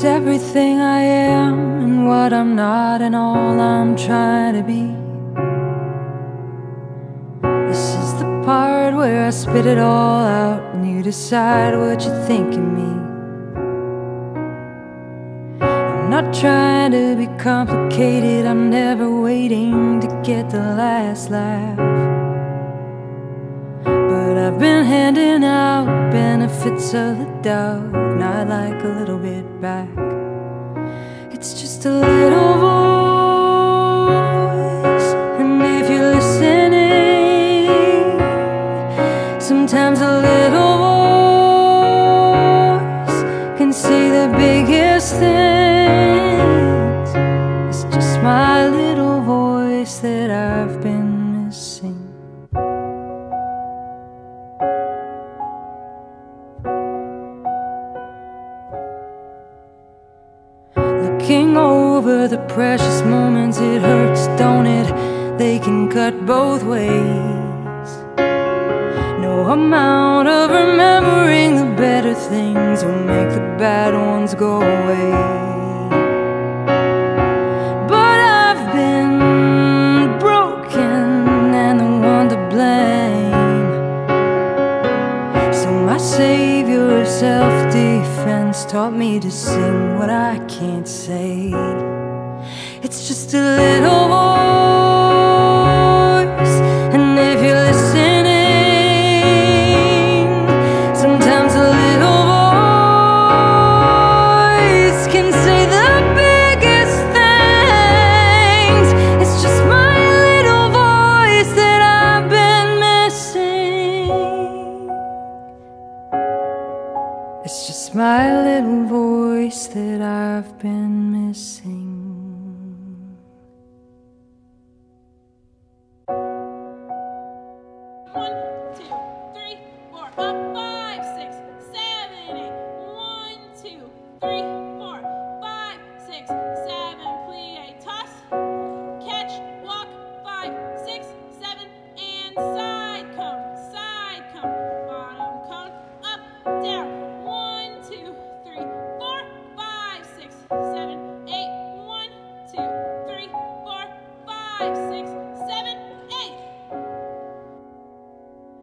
everything I am and what I'm not and all I'm trying to be. This is the part where I spit it all out and you decide what you think of me. I'm not trying to be complicated, I'm never waiting to get the last laugh. But I've been handing out benefits of the doubt, and I'd like a little bit back. It's just a little voice, and if you're listening, sometimes a little voice can say the biggest things. It's just my little voice that I've been missing. Looking over the precious moments, it hurts, don't it? They can cut both ways. No amount of remembering the better things will make the bad ones go away. But I've been broken and the one to blame. So my savior of self-defense taught me to sing what I can't say. It's just a little voice, and if you're listening, sometimes a little voice can say the biggest things. It's just my little voice that I've been missing. It's just my little voice that I've been missing. Up, 5, 6, 7, 8. 1, 2, 3.